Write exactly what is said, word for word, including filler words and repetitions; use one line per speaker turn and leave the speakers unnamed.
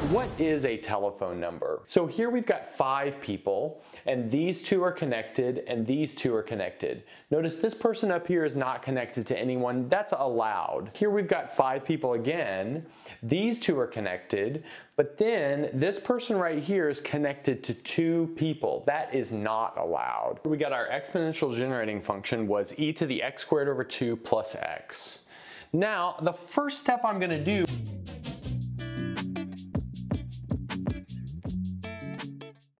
What is a telephone number? So here we've got five people, and these two are connected, and these two are connected. Notice this person up here is not connected to anyone. That's allowed. Here we've got five people again. These two are connected, but then this person right here is connected to two people. That is not allowed. We got our exponential generating function was e to the x squared over two plus x. Now, the first step I'm going to do